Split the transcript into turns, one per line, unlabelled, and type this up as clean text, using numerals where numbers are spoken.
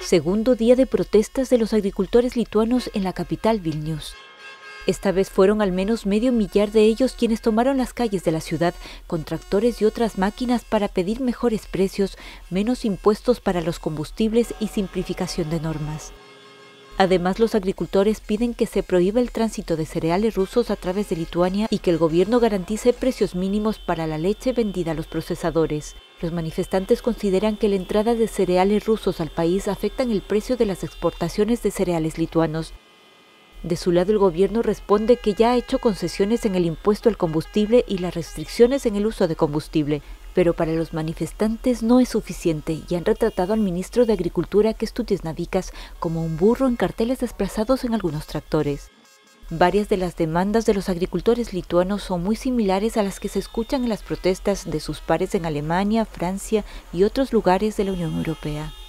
Segundo día de protestas de los agricultores lituanos en la capital Vilnius. Esta vez fueron al menos 500.000 de ellos quienes tomaron las calles de la ciudad con tractores y otras máquinas para pedir mejores precios, menos impuestos para los combustibles y simplificación de normas. Además, los agricultores piden que se prohíba el tránsito de cereales rusos a través de Lituania y que el gobierno garantice precios mínimos para la leche vendida a los procesadores. Los manifestantes consideran que la entrada de cereales rusos al país afectan el precio de las exportaciones de cereales lituanos. De su lado, el gobierno responde que ya ha hecho concesiones en el impuesto al combustible y las restricciones en el uso de combustible, pero para los manifestantes no es suficiente y han retratado al ministro de Agricultura, Kęstutis Navickas, como un burro en carteles desplazados en algunos tractores. Varias de las demandas de los agricultores lituanos son muy similares a las que se escuchan en las protestas de sus pares en Alemania, Francia y otros lugares de la Unión Europea.